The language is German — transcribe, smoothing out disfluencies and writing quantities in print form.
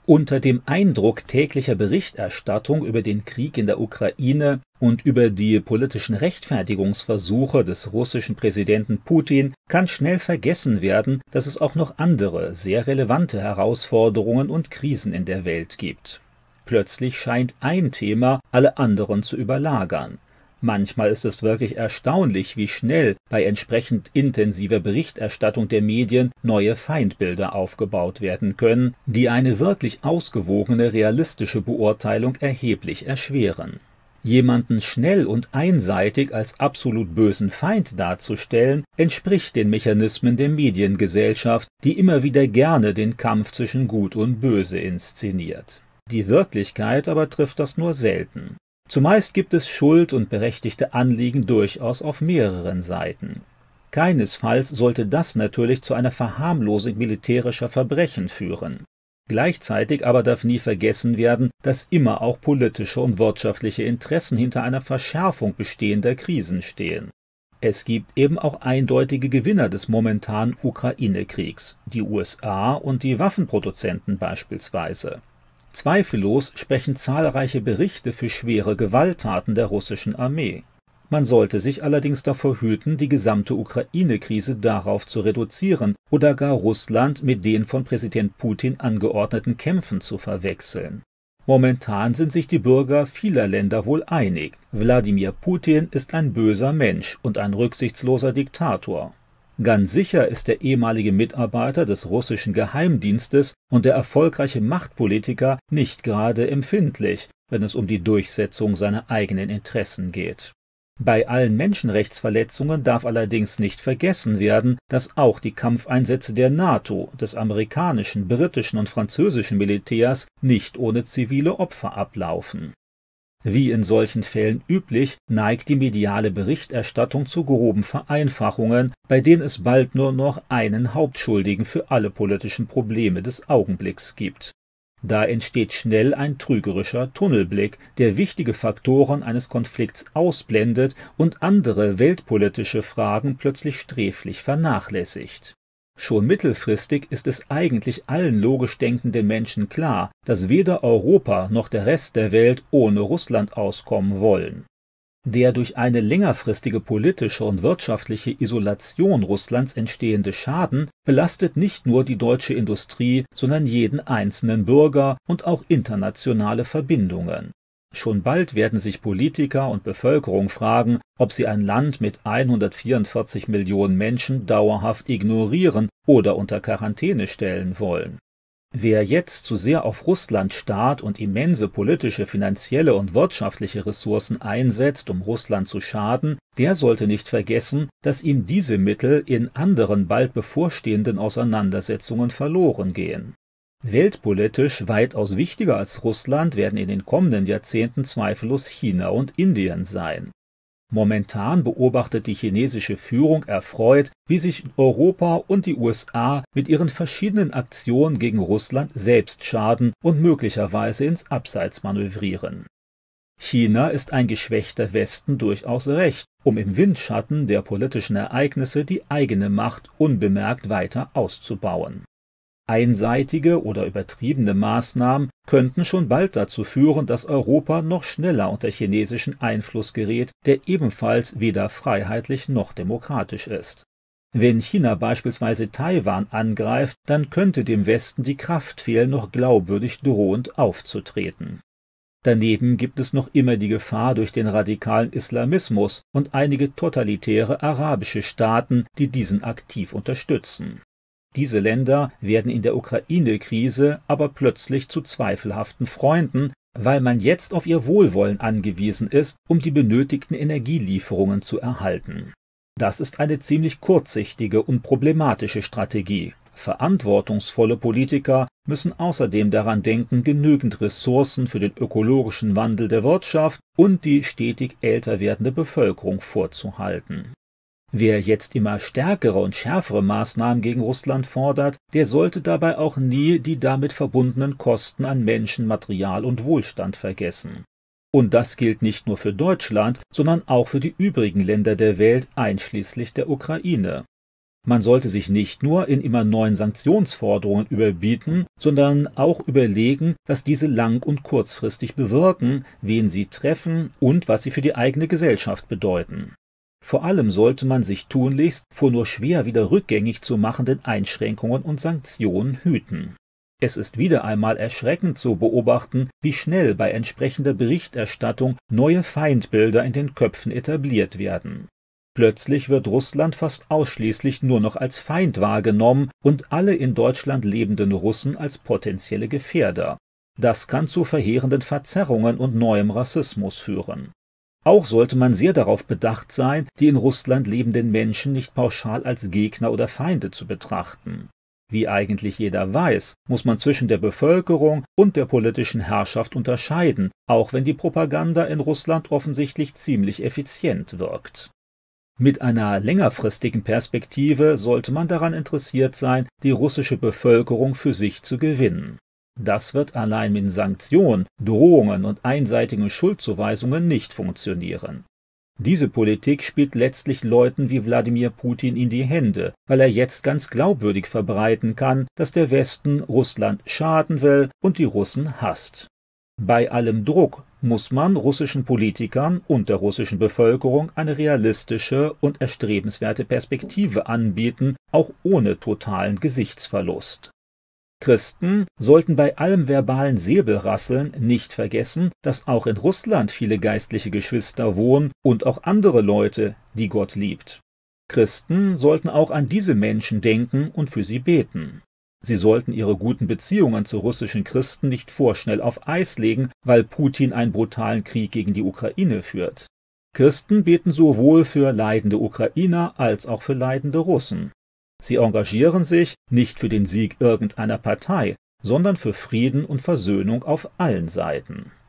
Unter dem Eindruck täglicher Berichterstattung über den Krieg in der Ukraine und über die politischen Rechtfertigungsversuche des russischen Präsidenten Putin kann schnell vergessen werden, dass es auch noch andere, sehr relevante Herausforderungen und Krisen in der Welt gibt. Plötzlich scheint ein Thema alle anderen zu überlagern. Manchmal ist es wirklich erstaunlich, wie schnell bei entsprechend intensiver Berichterstattung der Medien neue Feindbilder aufgebaut werden können, die eine wirklich ausgewogene, realistische Beurteilung erheblich erschweren. Jemanden schnell und einseitig als absolut bösen Feind darzustellen, entspricht den Mechanismen der Mediengesellschaft, die immer wieder gerne den Kampf zwischen Gut und Böse inszeniert. Die Wirklichkeit aber trifft das nur selten. Zumeist gibt es Schuld und berechtigte Anliegen durchaus auf mehreren Seiten. Keinesfalls sollte das natürlich zu einer Verharmlosung militärischer Verbrechen führen. Gleichzeitig aber darf nie vergessen werden, dass immer auch politische und wirtschaftliche Interessen hinter einer Verschärfung bestehender Krisen stehen. Es gibt eben auch eindeutige Gewinner des momentanen Ukraine-Kriegs, die USA und die Waffenproduzenten beispielsweise. Zweifellos sprechen zahlreiche Berichte für schwere Gewalttaten der russischen Armee. Man sollte sich allerdings davor hüten, die gesamte Ukraine-Krise darauf zu reduzieren oder gar Russland mit den von Präsident Putin angeordneten Kämpfen zu verwechseln. Momentan sind sich die Bürger vieler Länder wohl einig: Wladimir Putin ist ein böser Mensch und ein rücksichtsloser Diktator. Ganz sicher ist der ehemalige Mitarbeiter des russischen Geheimdienstes und der erfolgreiche Machtpolitiker nicht gerade empfindlich, wenn es um die Durchsetzung seiner eigenen Interessen geht. Bei allen Menschenrechtsverletzungen darf allerdings nicht vergessen werden, dass auch die Kampfeinsätze der NATO, des amerikanischen, britischen und französischen Militärs nicht ohne zivile Opfer ablaufen. Wie in solchen Fällen üblich, neigt die mediale Berichterstattung zu groben Vereinfachungen, bei denen es bald nur noch einen Hauptschuldigen für alle politischen Probleme des Augenblicks gibt. Da entsteht schnell ein trügerischer Tunnelblick, der wichtige Faktoren eines Konflikts ausblendet und andere weltpolitische Fragen plötzlich sträflich vernachlässigt. Schon mittelfristig ist es eigentlich allen logisch denkenden Menschen klar, dass weder Europa noch der Rest der Welt ohne Russland auskommen wollen. Der durch eine längerfristige politische und wirtschaftliche Isolation Russlands entstehende Schaden belastet nicht nur die deutsche Industrie, sondern jeden einzelnen Bürger und auch internationale Verbindungen. Schon bald werden sich Politiker und Bevölkerung fragen, ob sie ein Land mit 144 Millionen Menschen dauerhaft ignorieren oder unter Quarantäne stellen wollen. Wer jetzt zu sehr auf Russland starrt und immense politische, finanzielle und wirtschaftliche Ressourcen einsetzt, um Russland zu schaden, der sollte nicht vergessen, dass ihm diese Mittel in anderen bald bevorstehenden Auseinandersetzungen verloren gehen. Weltpolitisch weitaus wichtiger als Russland werden in den kommenden Jahrzehnten zweifellos China und Indien sein. Momentan beobachtet die chinesische Führung erfreut, wie sich Europa und die USA mit ihren verschiedenen Aktionen gegen Russland selbst schaden und möglicherweise ins Abseits manövrieren. China ist ein geschwächter Westen durchaus recht, um im Windschatten der politischen Ereignisse die eigene Macht unbemerkt weiter auszubauen. Einseitige oder übertriebene Maßnahmen könnten schon bald dazu führen, dass Europa noch schneller unter chinesischen Einfluss gerät, der ebenfalls weder freiheitlich noch demokratisch ist. Wenn China beispielsweise Taiwan angreift, dann könnte dem Westen die Kraft fehlen, noch glaubwürdig drohend aufzutreten. Daneben gibt es noch immer die Gefahr durch den radikalen Islamismus und einige totalitäre arabische Staaten, die diesen aktiv unterstützen. Diese Länder werden in der Ukraine-Krise aber plötzlich zu zweifelhaften Freunden, weil man jetzt auf ihr Wohlwollen angewiesen ist, um die benötigten Energielieferungen zu erhalten. Das ist eine ziemlich kurzsichtige und problematische Strategie. Verantwortungsvolle Politiker müssen außerdem daran denken, genügend Ressourcen für den ökologischen Wandel der Wirtschaft und die stetig älter werdende Bevölkerung vorzuhalten. Wer jetzt immer stärkere und schärfere Maßnahmen gegen Russland fordert, der sollte dabei auch nie die damit verbundenen Kosten an Menschen, Material und Wohlstand vergessen. Und das gilt nicht nur für Deutschland, sondern auch für die übrigen Länder der Welt, einschließlich der Ukraine. Man sollte sich nicht nur in immer neuen Sanktionsforderungen überbieten, sondern auch überlegen, was diese lang- und kurzfristig bewirken, wen sie treffen und was sie für die eigene Gesellschaft bedeuten. Vor allem sollte man sich tunlichst vor nur schwer wieder rückgängig zu machenden Einschränkungen und Sanktionen hüten. Es ist wieder einmal erschreckend zu beobachten, wie schnell bei entsprechender Berichterstattung neue Feindbilder in den Köpfen etabliert werden. Plötzlich wird Russland fast ausschließlich nur noch als Feind wahrgenommen und alle in Deutschland lebenden Russen als potenzielle Gefährder. Das kann zu verheerenden Verzerrungen und neuem Rassismus führen. Auch sollte man sehr darauf bedacht sein, die in Russland lebenden Menschen nicht pauschal als Gegner oder Feinde zu betrachten. Wie eigentlich jeder weiß, muss man zwischen der Bevölkerung und der politischen Herrschaft unterscheiden, auch wenn die Propaganda in Russland offensichtlich ziemlich effizient wirkt. Mit einer längerfristigen Perspektive sollte man daran interessiert sein, die russische Bevölkerung für sich zu gewinnen. Das wird allein mit Sanktionen, Drohungen und einseitigen Schuldzuweisungen nicht funktionieren. Diese Politik spielt letztlich Leuten wie Wladimir Putin in die Hände, weil er jetzt ganz glaubwürdig verbreiten kann, dass der Westen Russland schaden will und die Russen hasst. Bei allem Druck muss man russischen Politikern und der russischen Bevölkerung eine realistische und erstrebenswerte Perspektive anbieten, auch ohne totalen Gesichtsverlust. Christen sollten bei allem verbalen Säbelrasseln nicht vergessen, dass auch in Russland viele geistliche Geschwister wohnen und auch andere Leute, die Gott liebt. Christen sollten auch an diese Menschen denken und für sie beten. Sie sollten ihre guten Beziehungen zu russischen Christen nicht vorschnell auf Eis legen, weil Putin einen brutalen Krieg gegen die Ukraine führt. Christen beten sowohl für leidende Ukrainer als auch für leidende Russen. Sie engagieren sich nicht für den Sieg irgendeiner Partei, sondern für Frieden und Versöhnung auf allen Seiten.